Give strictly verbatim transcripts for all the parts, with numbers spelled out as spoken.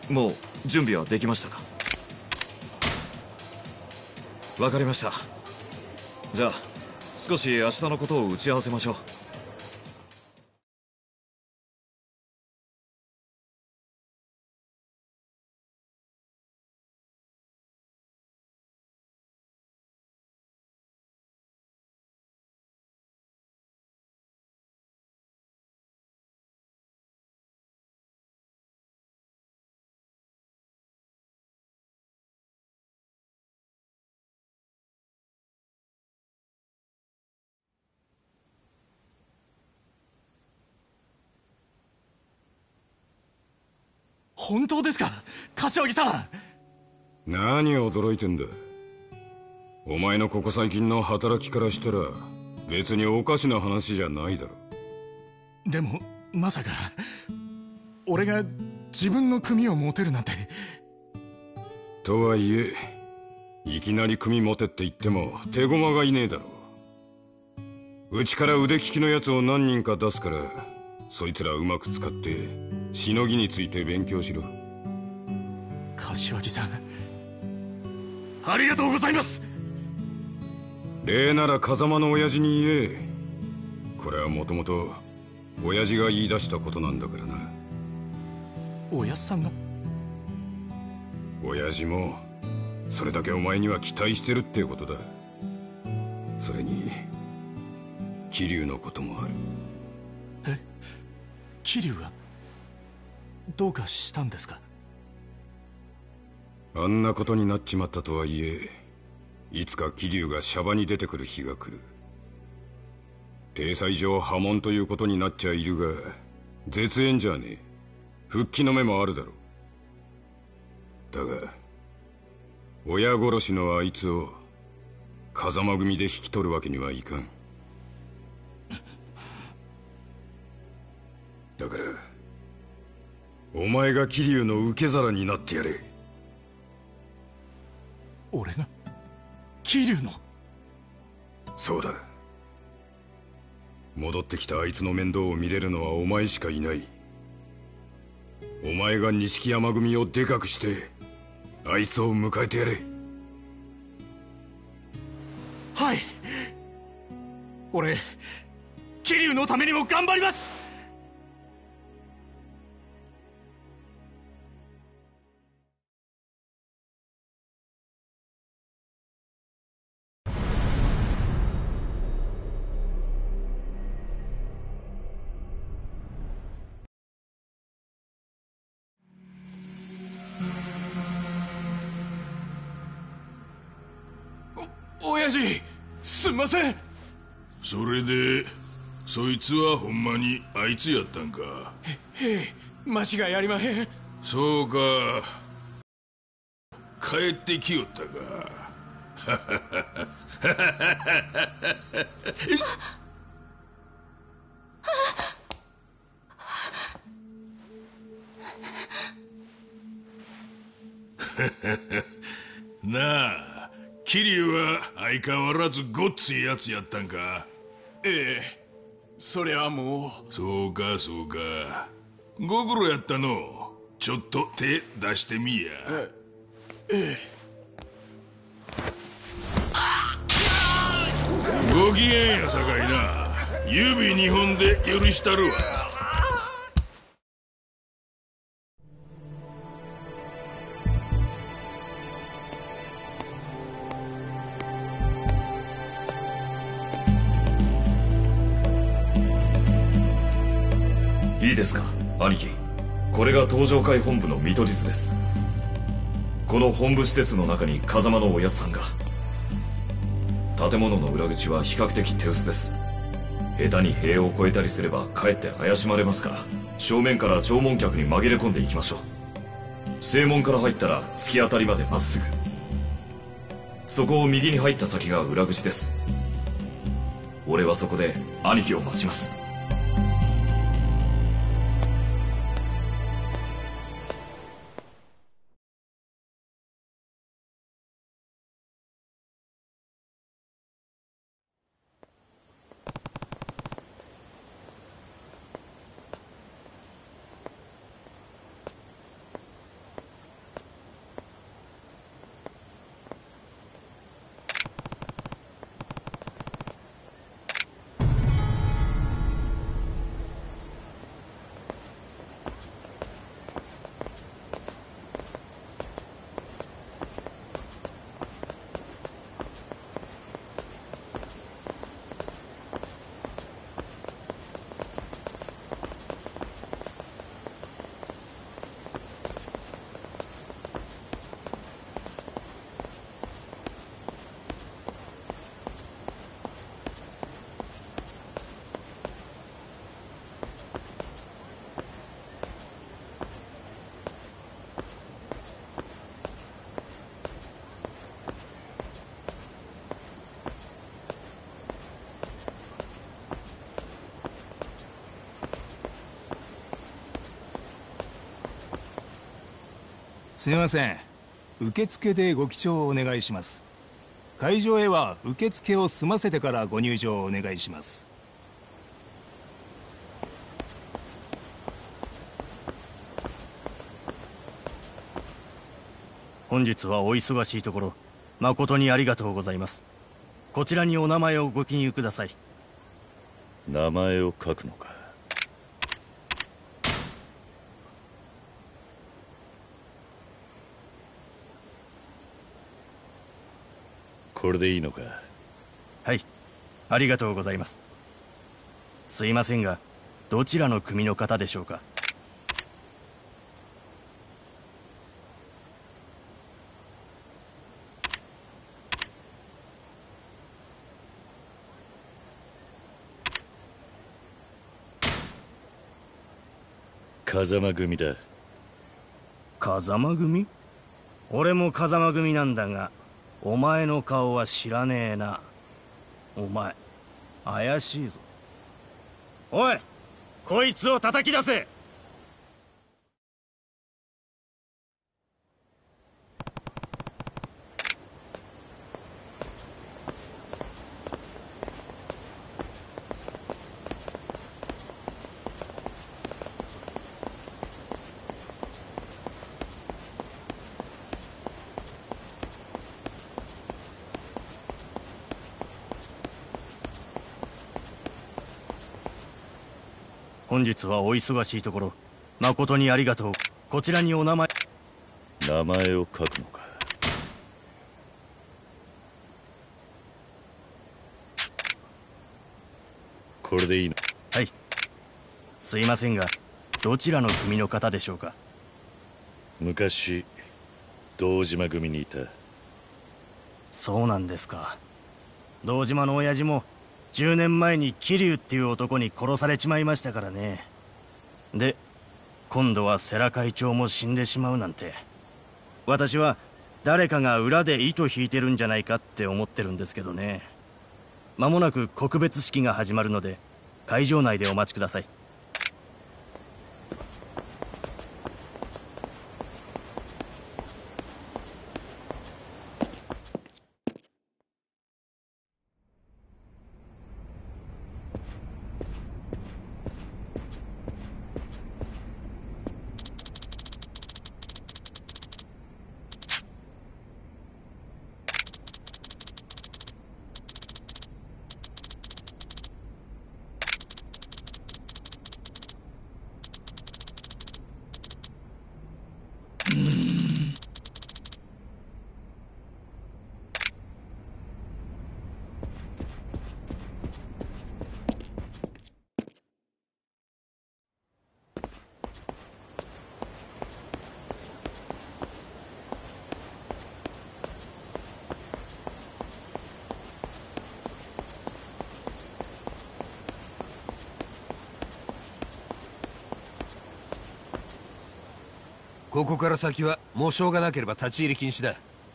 もう準備はできましたか？わかりました。じゃあ少し明日のことを打ち合わせましょう。 本当ですか、柏木さん。 何驚いてんだ。お前のここ最近の働きからしたら別におかしな話じゃないだろ。 でもまさか俺が自分の組を持てるなんて。 とはいえいきなり組持てって言っても手駒がいねえだろ。うちから腕利きのやつを何人か出すから、そいつらうまく使ってしのぎについて勉強しろ。 柏木さん、ありがとうございます。 礼なら風間の親父に言え。これはもともと親父が言い出したことなんだからな。 おやっさんが？ 親父もそれだけお前には期待してるってことだ。それに桐生のこともある。 え、桐生がどうかしたんですか？ あんなことになっちまったとはいえ、いつか桐生がシャバに出てくる日が来る。体裁上破門ということになっちゃいるが、絶縁じゃねえ。復帰の目もあるだろう。だが親殺しのあいつを風間組で引き取るわけにはいかん。だからお前が桐生の受け皿になってやれ。 俺が桐生の？ そうだ。戻ってきたあいつの面倒を見れるのはお前しかいない。お前が錦山組をでかくしてあいつを迎えてやれ。 はい、俺桐生のためにも頑張ります。お親父、すんません。 それでそいつはほんまにあいつやったんか？ へえ、間違いありまへん。 そうか、帰ってきよったか。なあ、桐生は相変わらずごっついやつやったんか？ ええ、それはもう。 そうかそうか、ご苦労やったの。ちょっと手出してみや。 えええ。 ご機嫌やさかいな、指二本で許したるわ。 いいですか兄貴、これが東上会本部の見取り図です。この本部施設の中に風間のおやつさんが。建物の裏口は比較的手薄です。下手に塀を越えたりすればかえって怪しまれますから、正面から弔問客に紛れ込んでいきましょう。正門から入ったら突き当たりまでまっすぐ、そこを右に入った先が裏口です。俺はそこで兄貴を待ちます。 すみません。受付でご記帳をお願いします。会場へは受付を済ませてからご入場をお願いします。 本日はお忙しいところ誠にありがとうございます。こちらにお名前をご記入ください。 名前を書くのか。これでいいのか。 はい、ありがとうございます。すいませんが、どちらの組の方でしょうか。 風間組だ。 風間組？俺も風間組なんだが、お前の顔は知らねえな。お前怪しいぞ。おい、こいつを叩き出せ。本日はお忙しいところ誠にありがとう。こちらにお名前。 名前を書くのか。これでいいの。 はい、すいませんが、どちらの組の方でしょうか。 昔堂島組にいた。 そうなんですか。堂島の親父もじゅうねんまえに桐生っていう男に殺されちまいましたからね。で今度は世良会長も死んでしまうなんて、私は誰かが裏で糸引いてるんじゃないかって思ってるんですけどね。間もなく告別式が始まるので会場内でお待ちください。 ここから先は模証がなければ立ち入り禁止だ。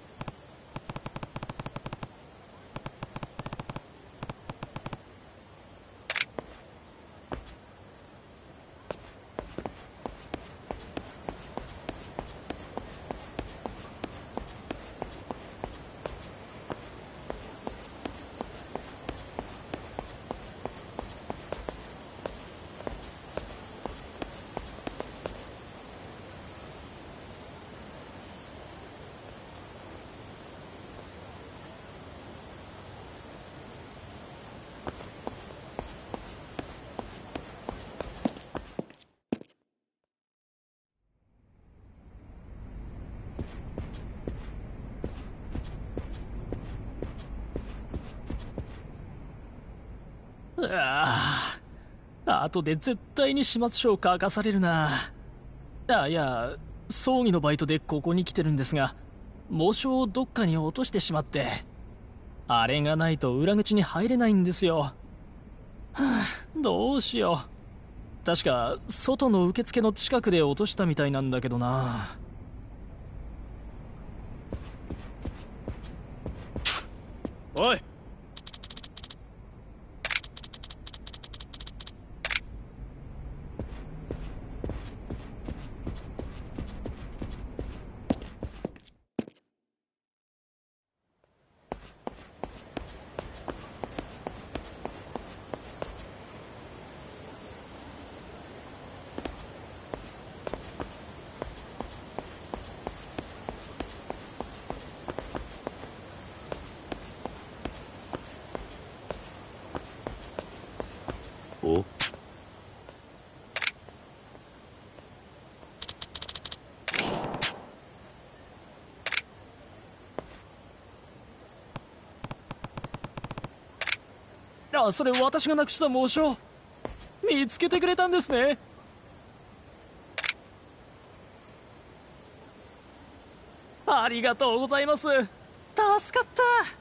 ああ、後で絶対に始末書を書かされるな。あ、いや、葬儀のバイトでここに来てるんですが、喪章をどっかに落としてしまって、あれがないと裏口に入れないんですよ。はあ、どうしよう。確か外の受付の近くで落としたみたいなんだけどな。おい、 おあ、それ私がなくした紋章見つけてくれたんですね。ありがとうございます。助かった。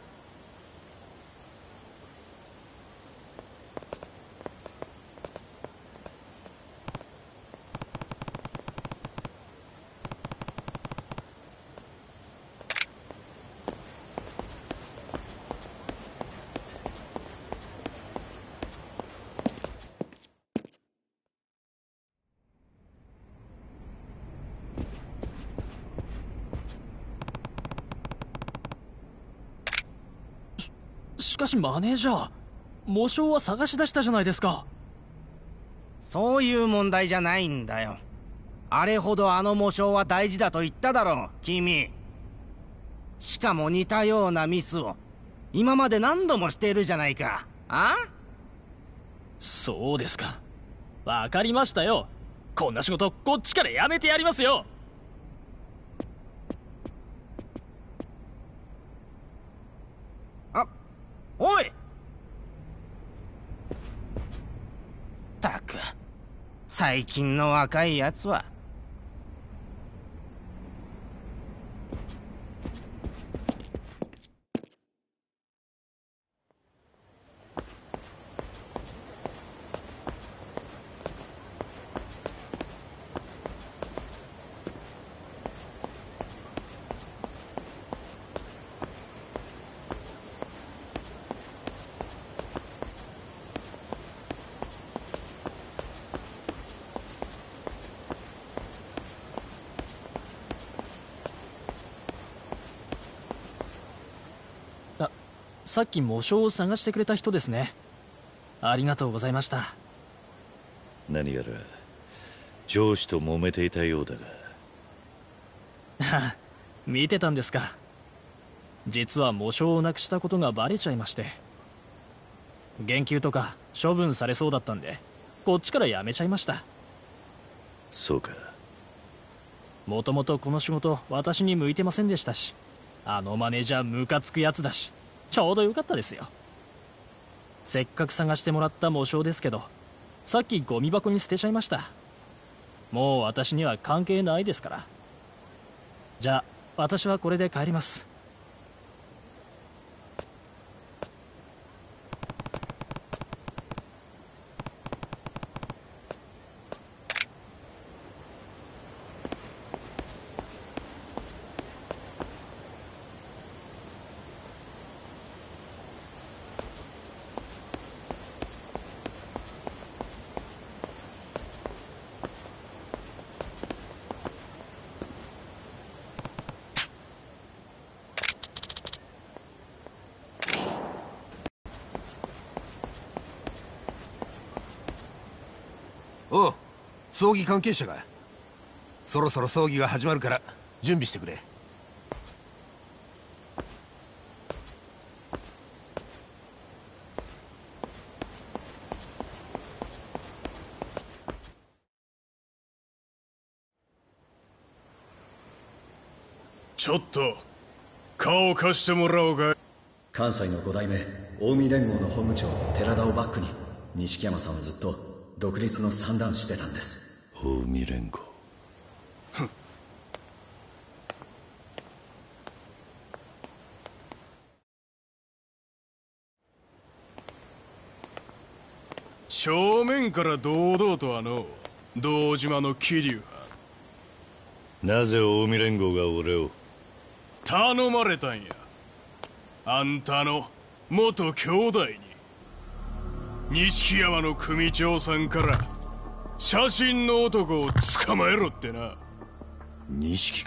しかしマネージャー、模章は探し出したじゃないですか。 そういう問題じゃないんだよ。あれほどあの模章は大事だと言っただろう、君。しかも似たようなミスを今まで何度もしているじゃないか。あ？ そうですか。わかりましたよ。こんな仕事こっちからやめてやりますよ。 あ、おい！ったく、最近の若いやつは。 さっき模章を探してくれた人ですね。ありがとうございました。 何やら上司と揉めていたようだが。 見てたんですか。実は模章をなくしたことがバレちゃいまして、減給とか処分されそうだったんでこっちから辞めちゃいました。 そうか。 もともとこの仕事私に向いてませんでしたし、あのマネージャームカつくやつだし、ちょうどよかったですよ。せっかく探してもらった模章ですけど、さっきゴミ箱に捨てちゃいました。もう私には関係ないですから。じゃあ私はこれで帰ります。 おう、葬儀関係者が。そろそろ葬儀が始まるから準備してくれ。 ちょっと顔を貸してもらおうか。 関西の五代目近江連合の本部長寺田をバックに錦山さんはずっと独立の算段してたんです。 近江連合。 正面から堂々とはの堂島の桐生は。 なぜ近江連合が俺を？ 頼まれたんや。あんたの元兄弟に。錦山の組長さんから写真の男を捕まえろってな。 錦か。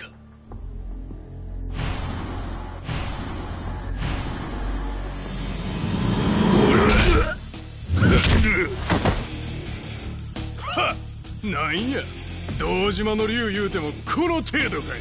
はっ、なんや堂島の竜言うてもこの程度かい。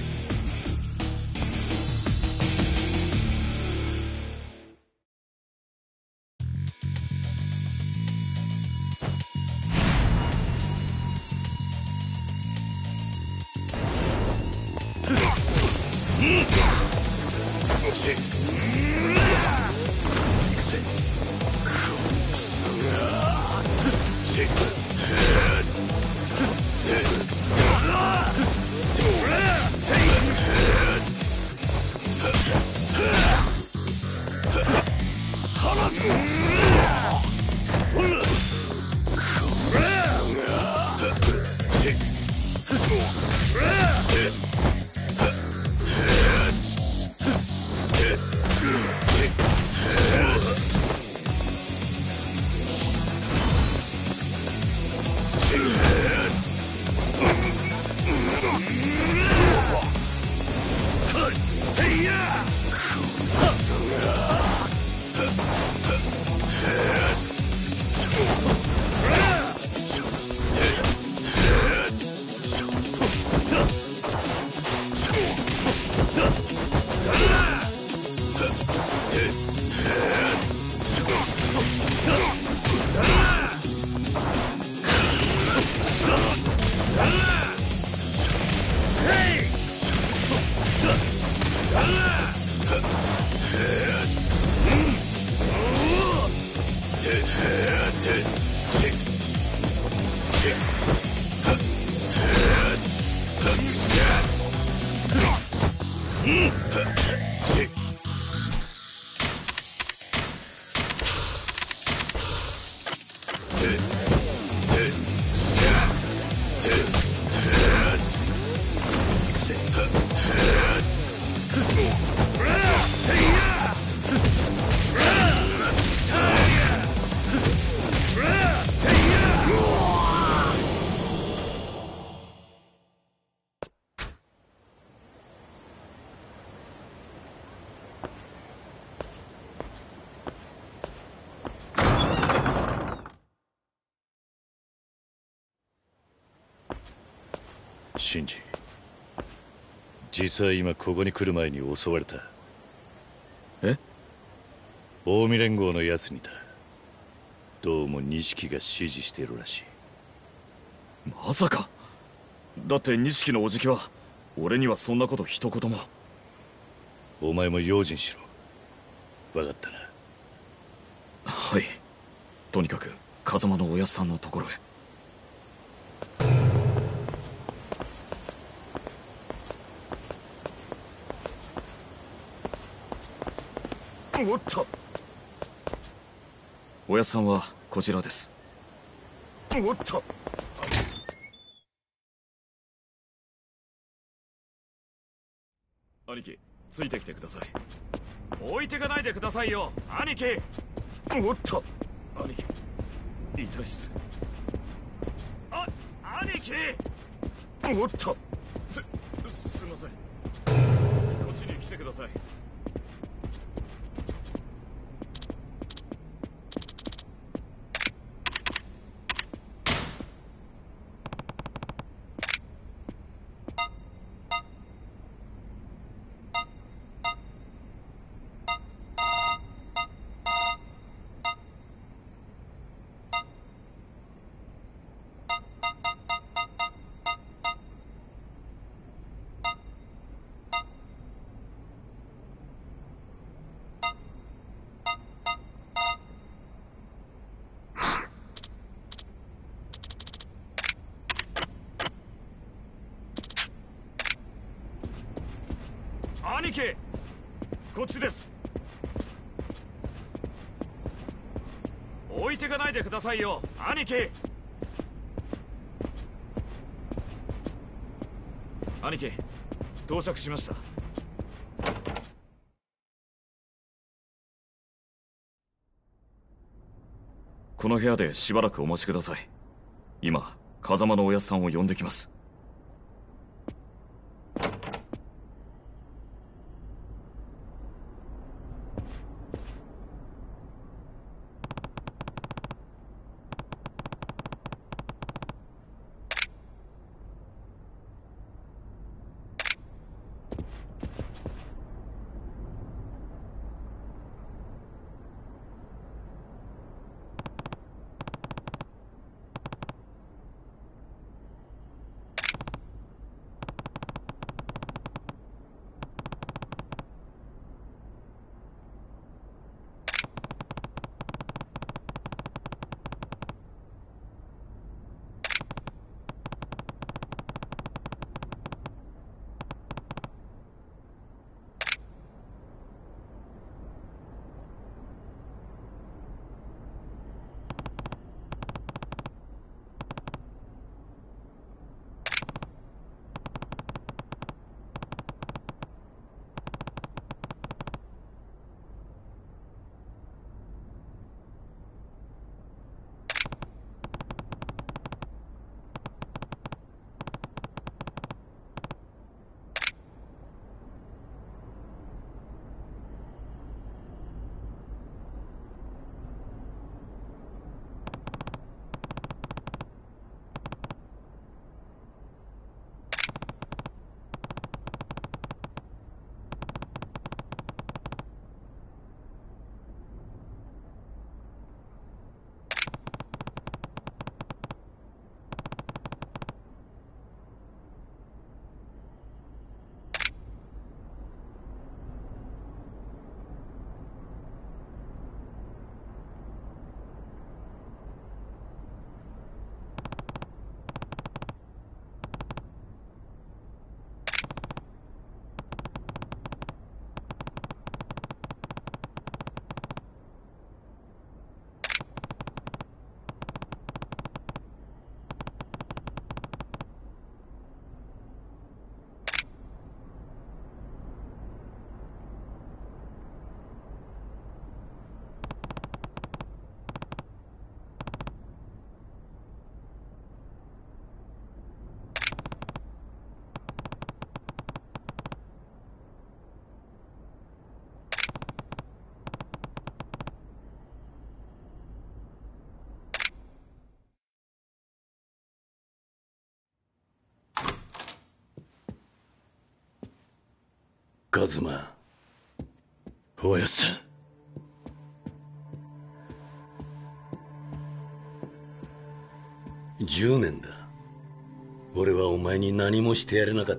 シンジ、実は今ここに来る前に襲われた。 え？ 近江連合のやつにだ。どうも錦が指示しているらしい。 まさか。だって錦のおじきは俺にはそんなこと一言も。 お前も用心しろ。分かったな。 はい。とにかく風間のおやっさんのところへ。おっと。おやっさんはこちらです。おっと。兄貴、ついてきてください。置いてかないでくださいよ、兄貴。おっと。兄貴、痛いっす。あ、兄貴。おっと。す、すいません。こっちに来てください。兄貴、こっちです。置いてかないでくださいよ、兄貴。兄貴、到着しました。この部屋でしばらくお待ちください。今、風間のおやっさんを呼んできます。 カズマ、おやっさん。じゅうねんだ。俺はお前に何もしてやれなかった。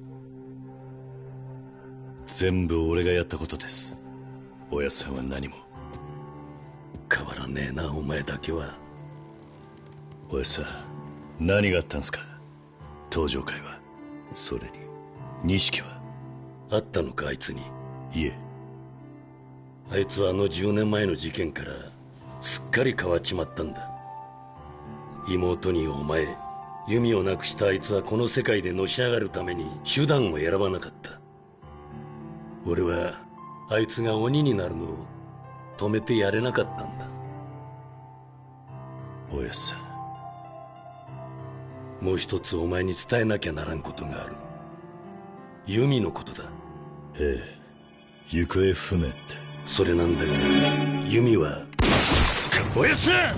全部俺がやったことです。おやっさんは何も。 変わらねえな、お前だけは。 おやっさん、何があったんすか？登場会は。それに錦はあったのか、あいつに。 いえ。 あいつはあのじゅうねんまえの事件からすっかり変わっちまったんだ。妹にお前、弓をなくしたあいつはこの世界でのし上がるために手段を選ばなかった。俺はあいつが鬼になるのを止めてやれなかったんだ。 おやっさん、もう一つお前に伝えなきゃならんことがある。弓のことだ。 ええ、行方不明って。 それなんだが、弓は。 おやっさん！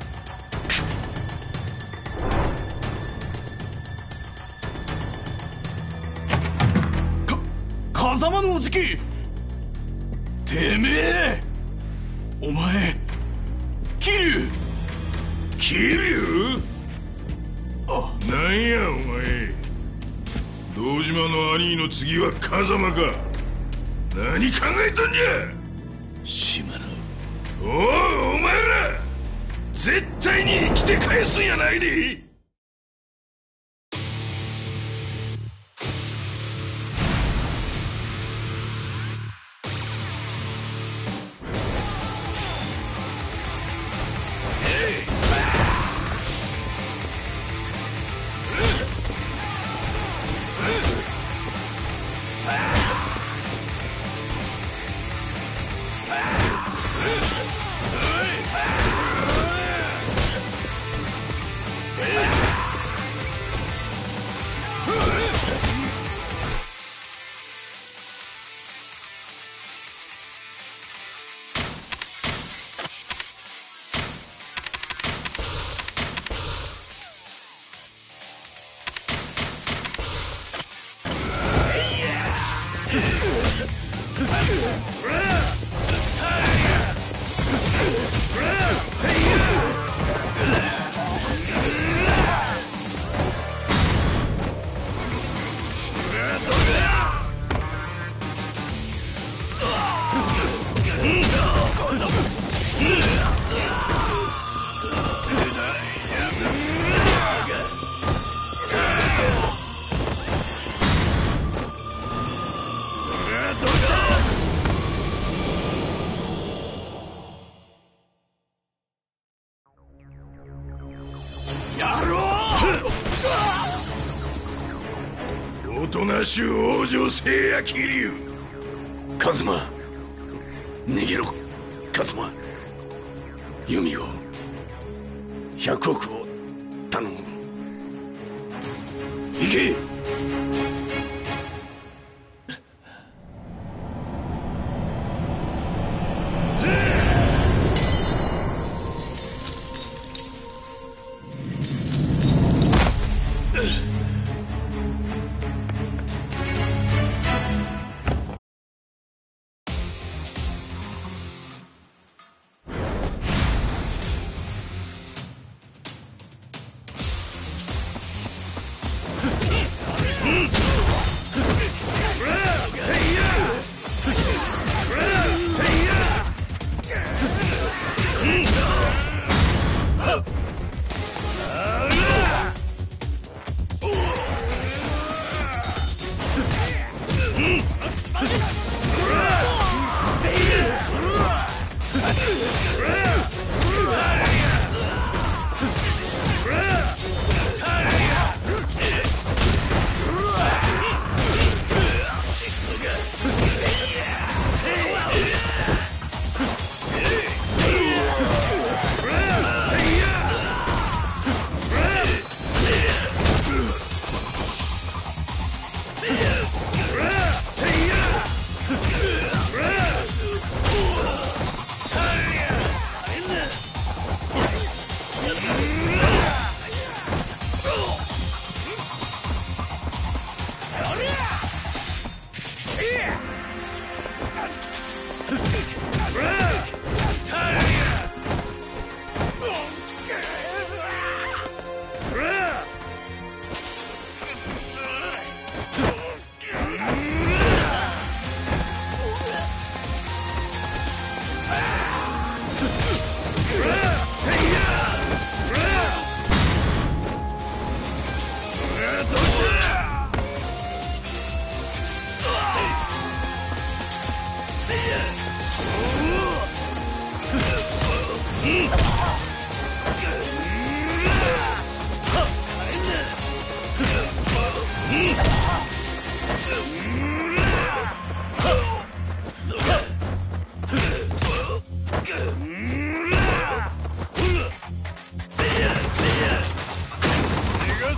風間のおじき、てめえ、お前桐生桐生？あ、なんやお前、堂島の兄の次は風間か。何考えとんじゃ島野。 おい、お前ら絶対に生きて返すんやないで。おとなしゅう往生せえや桐生。 カズマ、逃げろカズマ。弓をひゃくおくを頼む。行け。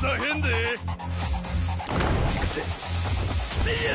さへんで。せせや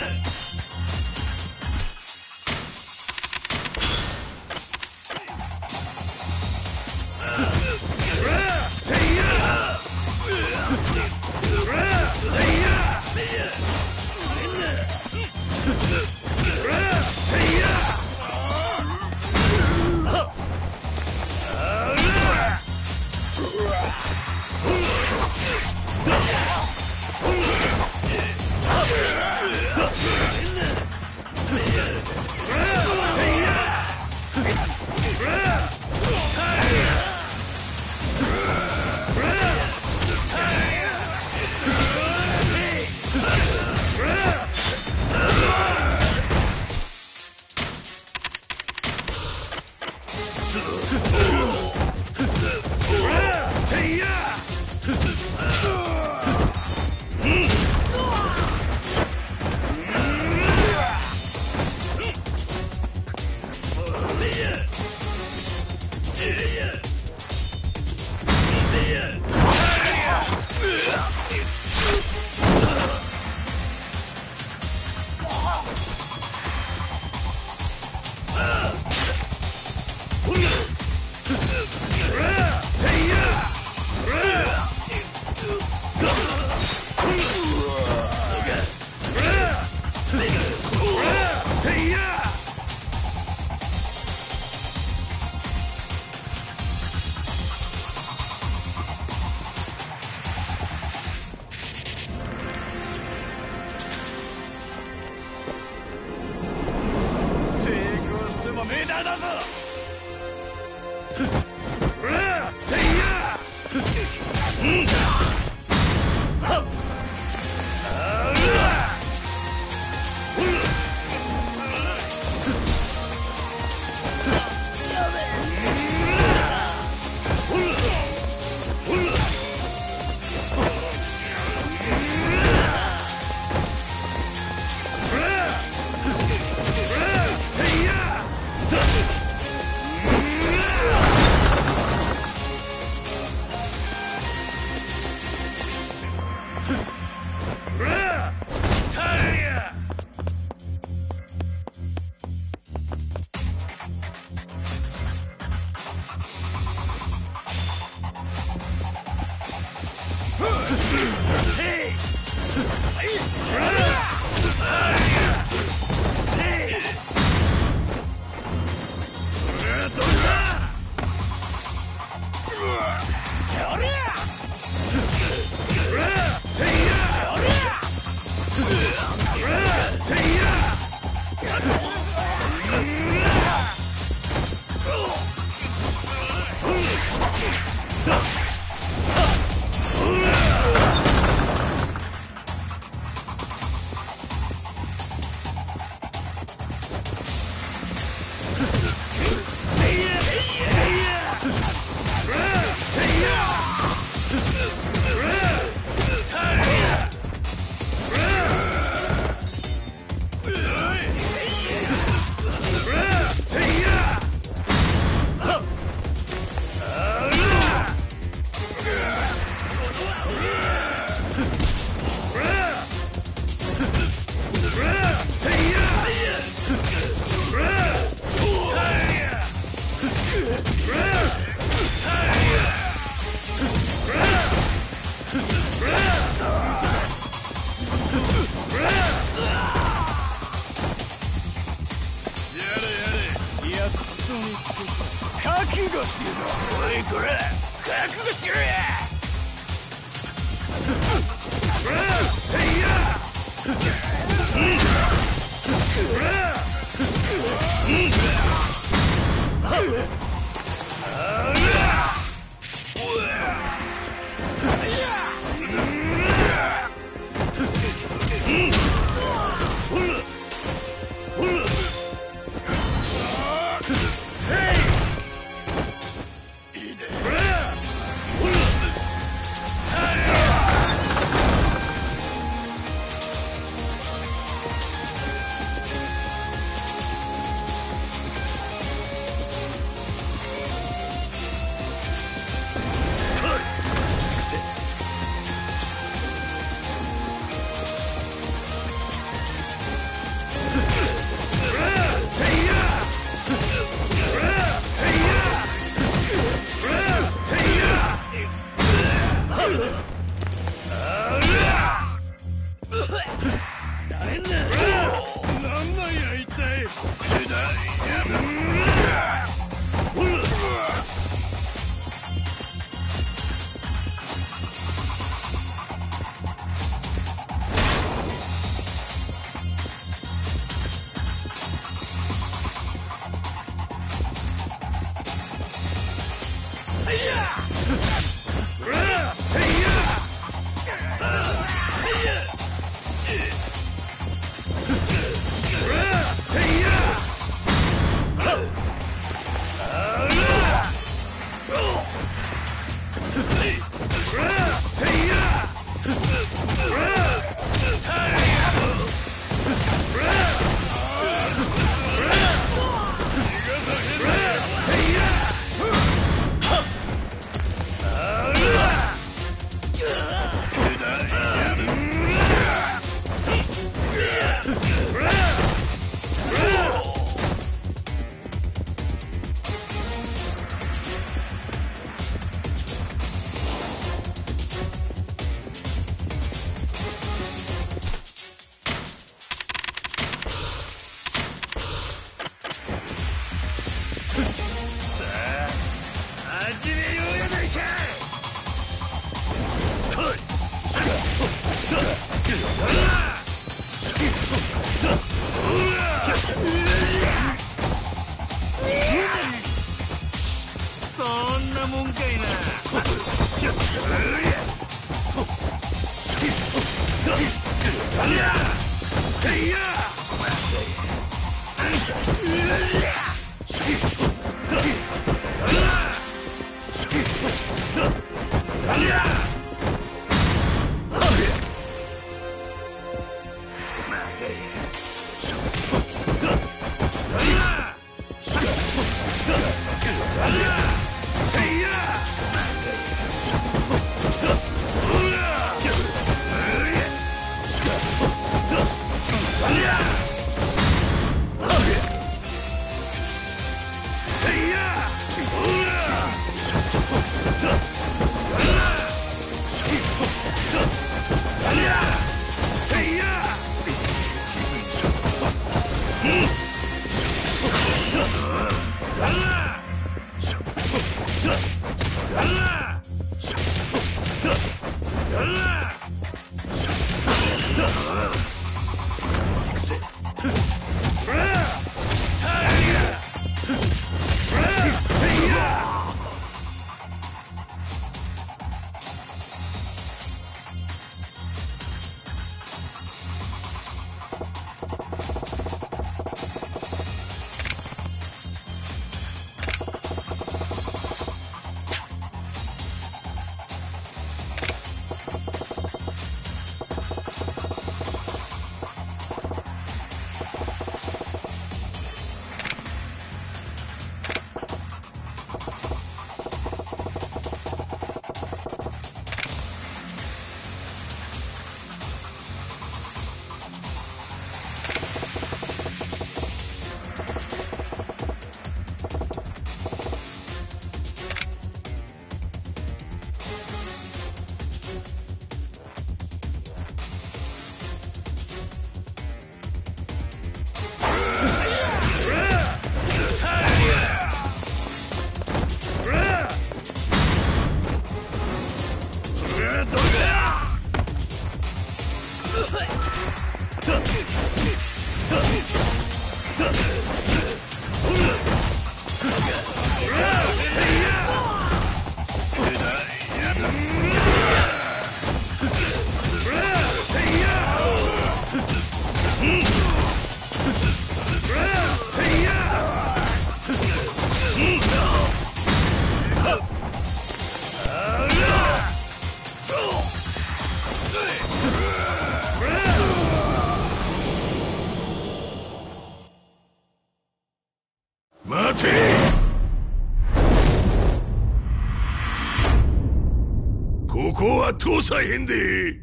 ここは搭載編で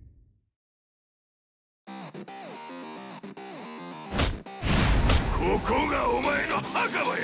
ここがお前の墓場や。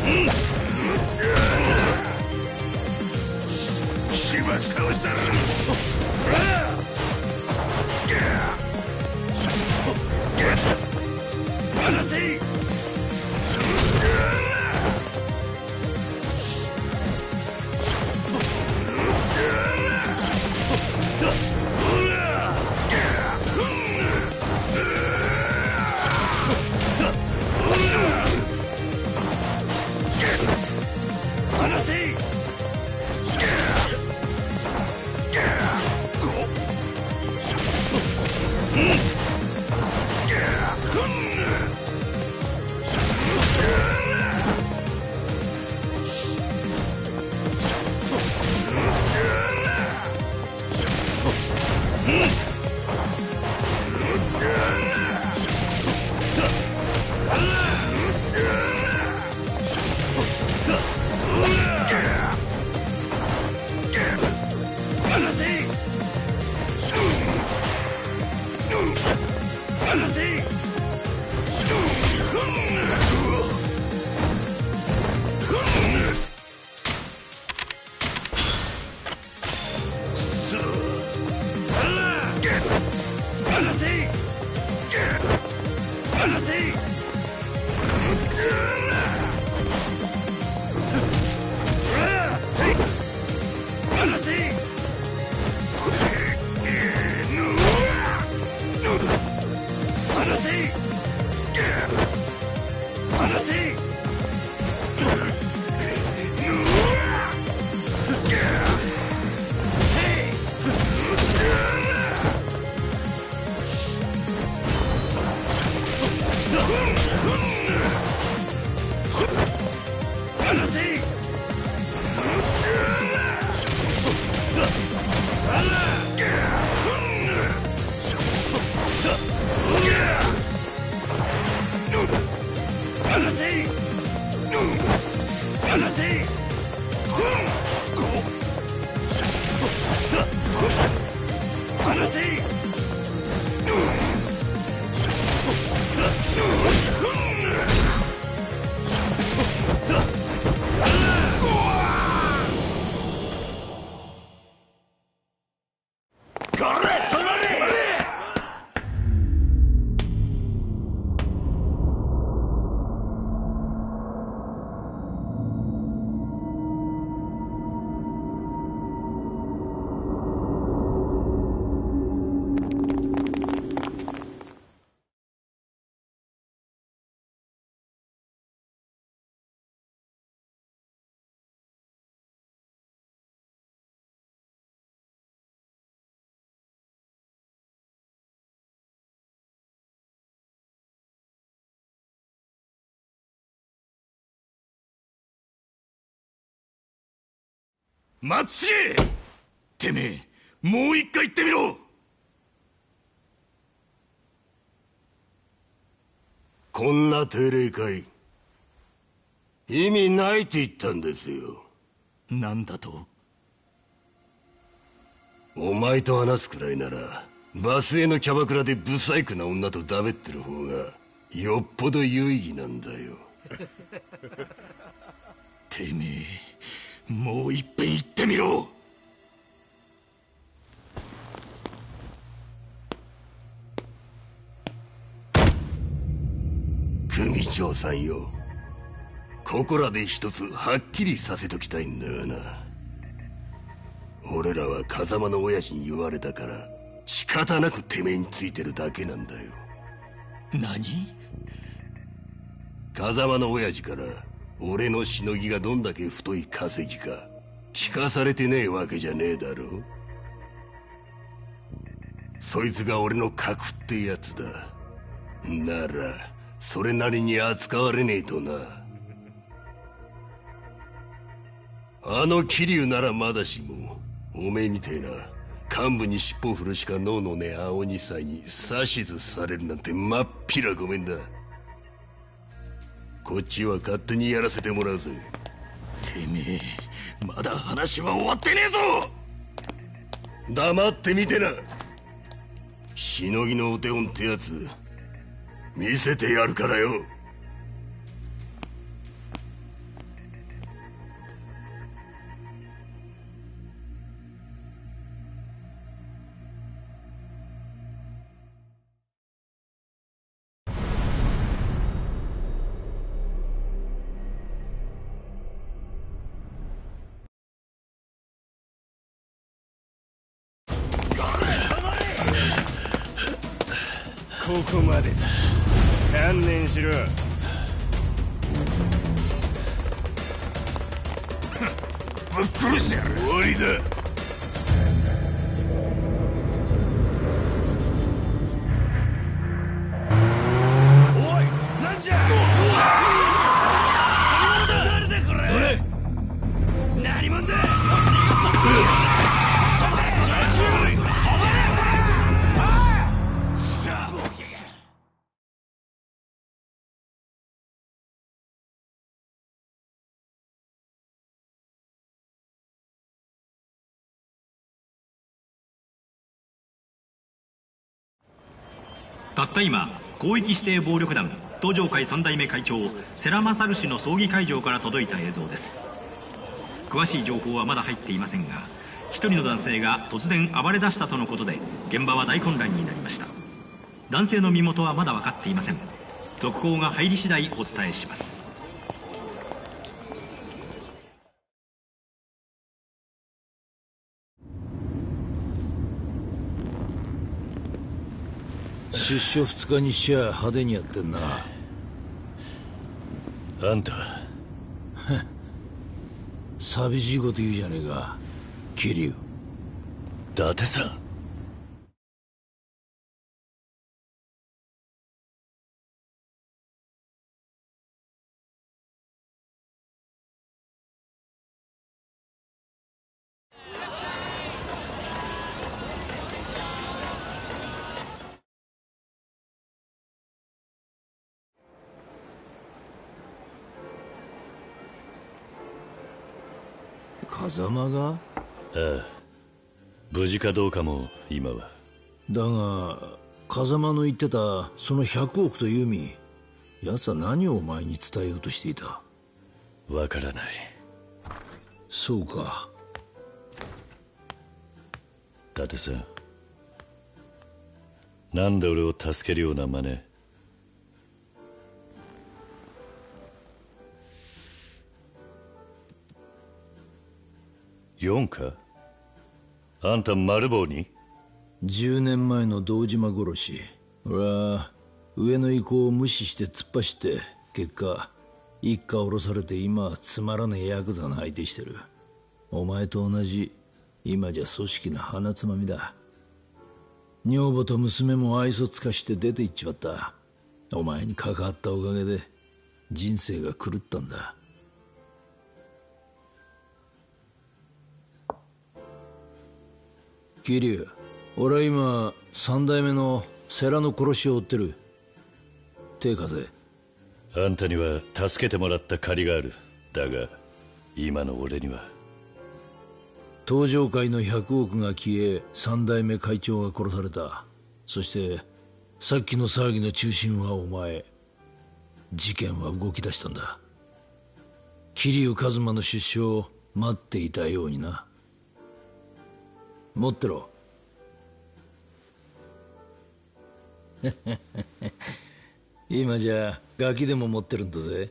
しばし倒したら離せ。 松重！てめえ、もう一回言ってみろ。 こんな定例会意味ないって言ったんですよ。 なんだと？ お前と話すくらいならバスへのキャバクラでブサイクな女とだべってる方がよっぽど有意義なんだよ。 てめえ、もう一遍言ってみろ。 組長さんよ、ここらで一つはっきりさせときたいんだがな。俺らは風間の親父に言われたから仕方なくてめえについてるだけなんだよ。 何？ 風間の親父から俺のしのぎがどんだけ太い稼ぎか聞かされてねえわけじゃねえだろ。そいつが俺の核ってやつだ。ならそれなりに扱われねえとな。あの桐生ならまだしも、おめえみてえな幹部に尻尾振るしか脳のねえ青二歳に指図されるなんてまっぴらごめんだ。こっちは勝手にやらせてもらうぜ。 てめえ、まだ話は終わってねえぞ。 黙ってみてな。しのぎのお手本ってやつ見せてやるからよ。 ここまでだ。観念しろ。 ぶっ殺してやる。終わりだ。 おい、なんじゃ。誰だこれ。何者だ。 たった今、広域指定暴力団東上会三代目会長世良勝氏の葬儀会場から届いた映像です。詳しい情報はまだ入っていませんが、一人の男性が突然暴れ出したとのことで、現場は大混乱になりました。男性の身元はまだ分かっていません。続報が入り次第お伝えします。 出所二日にしちゃ派手にやってんな。 あんた寂しいこと言うじゃねえか、桐生。 伊達さん。 風間が？ ああ、無事かどうかも今は。 だが風間の言ってたそのひゃくおくという意味、奴は何をお前に伝えようとしていた？ わからない。 そうか。 伊達さん、なんで俺を助けるような真似？四か？あんた丸坊に？ じゅうねんまえの堂島殺し、俺は上の意向を無視して突っ走って、結果一家降ろされて今はつまらねえヤクザの相手してる。お前と同じ今じゃ組織の鼻つまみだ。女房と娘も愛想つかして出て行っちまった。お前に関わったおかげで人生が狂ったんだ。桐生、俺は今三代目の世良の殺しを追ってる。手貸せ。 あんたには助けてもらった借りがある。だが今の俺には。 東上会のひゃくおくが消え、三代目会長が殺された。そしてさっきの騒ぎの中心はお前。事件は動き出したんだ。桐生一馬の出所を待っていたようにな。持ってろ。今じゃガキでも持ってるんだぜ。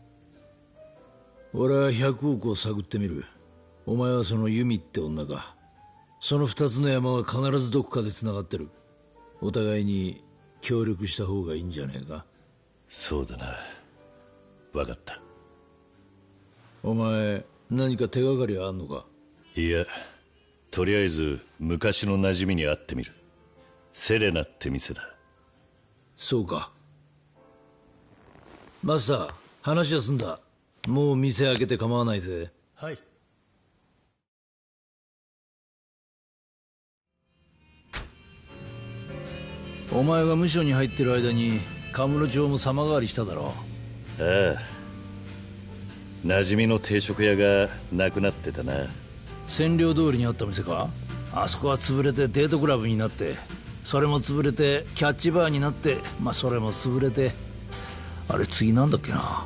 俺はひゃくおくを探ってみる。お前はそのユミって女か。その二つの山は必ずどこかで繋がってる。お互いに協力した方がいいんじゃねえか。 そうだな。分かった。 お前何か手がかりはあんのか？ いや、とりあえず昔の馴染みに会ってみる。セレナって店だ。 そうか。マスター、話は済んだ。もう店開けて構わないぜ。 はい。 お前が無所に入ってる間にカムロ町も様変わりしただろう。ああ、馴染みの定食屋がなくなってたな。 占領通りにあった店か？あそこは潰れてデートクラブになって、それも潰れてキャッチバーになって、まあそれも潰れて、あれ次なんだっけな。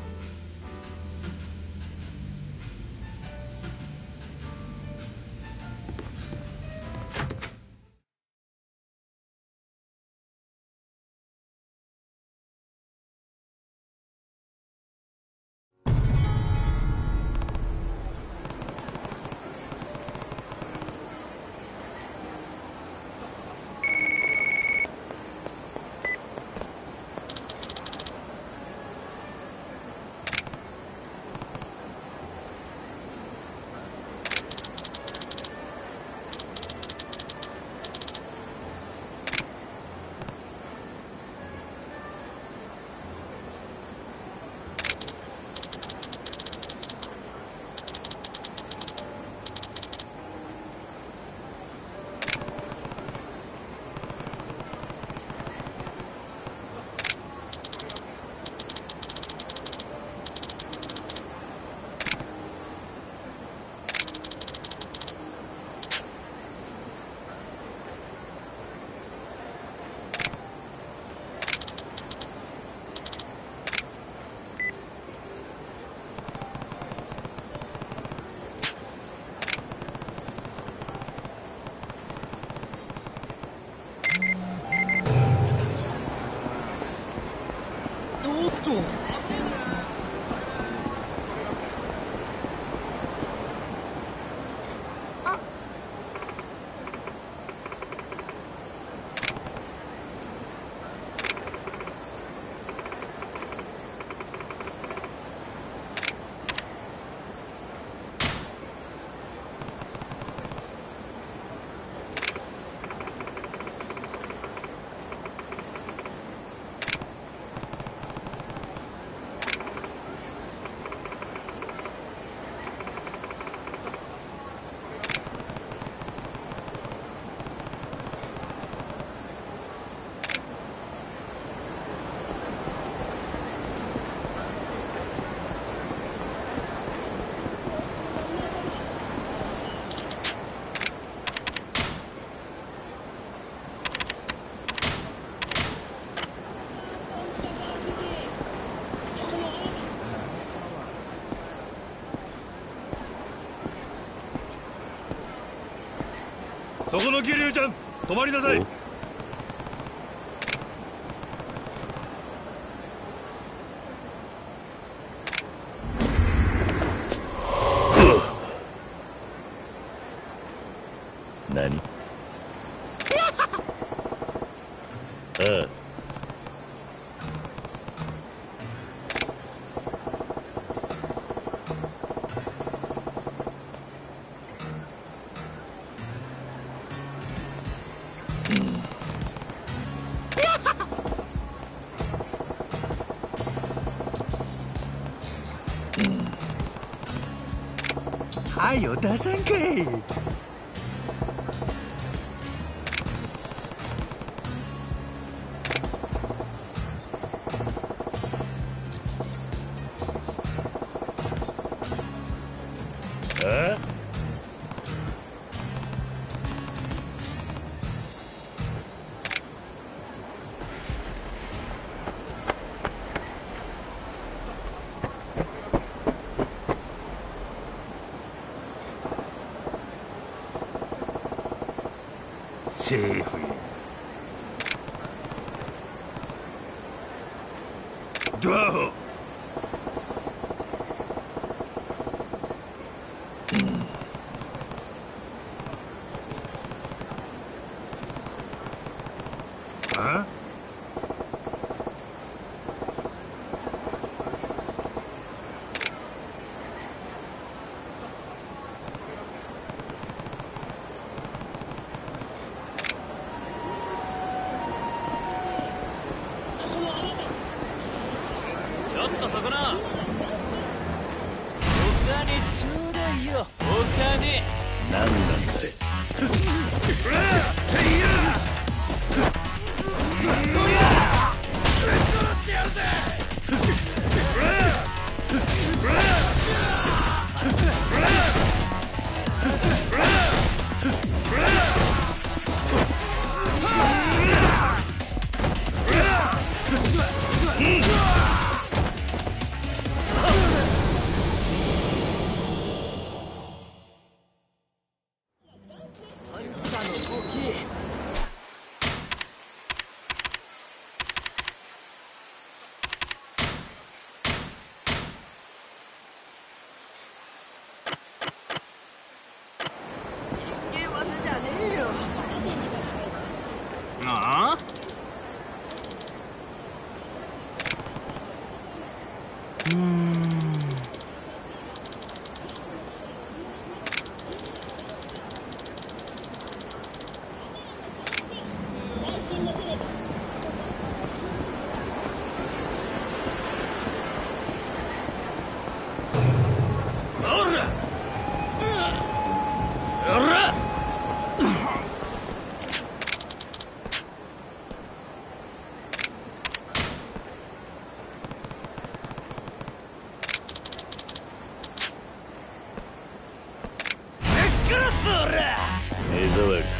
そこの桐生ちゃん、止まりなさい。 何？ああ。 はよ出さんかい。 あ？ セーフや。ドアホ。あ？ ちょっとそこな。お金ちょうだいよ、お金。 何なんだぜ。 ああ？うーん。おら！おら！ 目障り。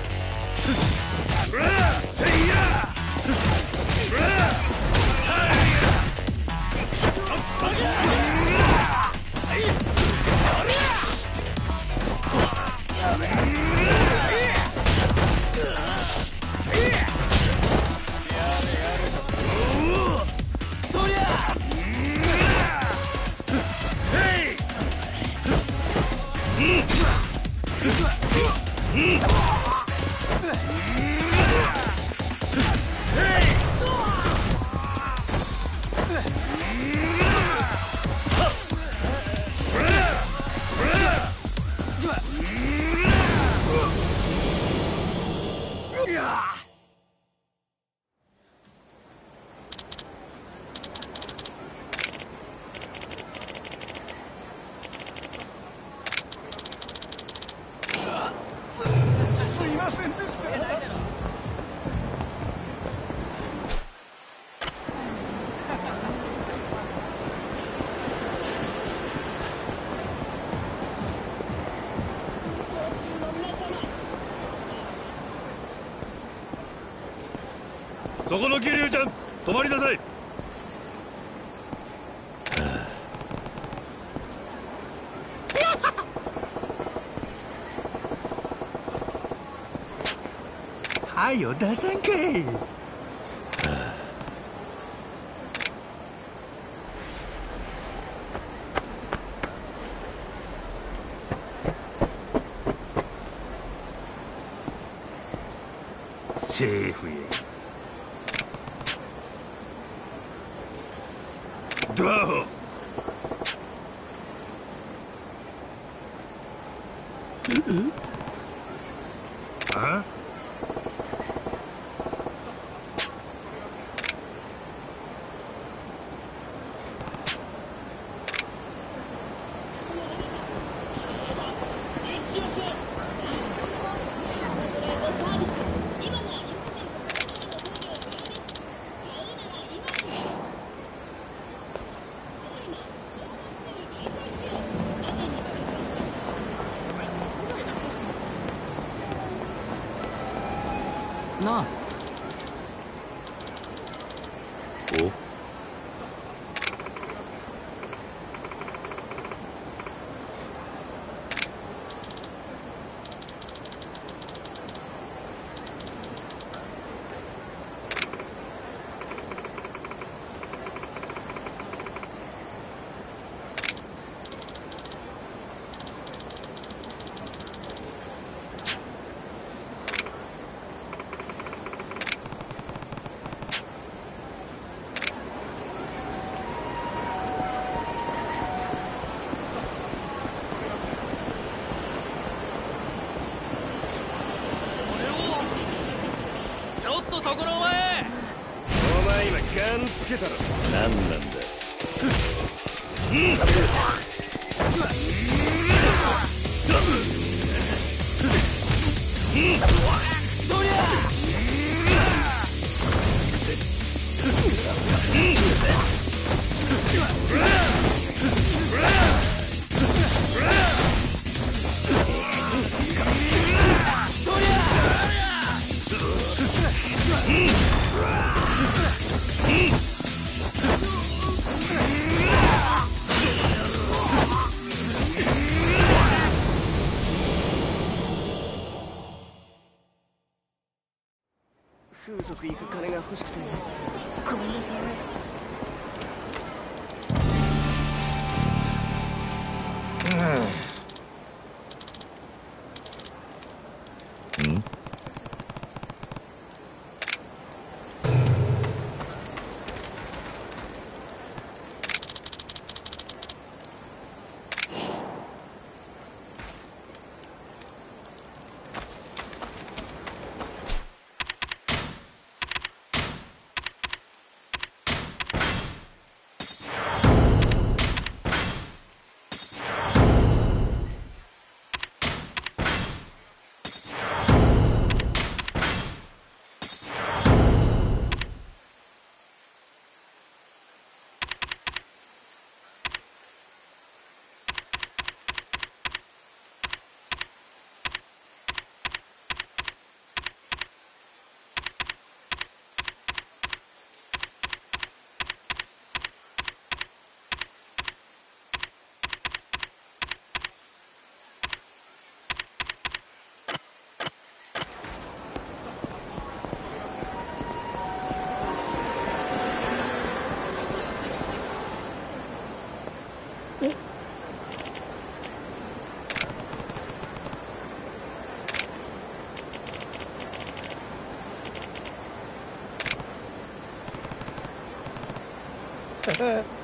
すいませんでした。 そこの桐生ちゃん、止まりなさい。 愛を出さんかい。セーフや。ドアホ。あ？ なあ。 お？ ちょっとそこのお前。お前今ガンつけたろ。 何なんだ。 どりゃ。 風俗行く金が欲しくてごめんなさい。 うん？ え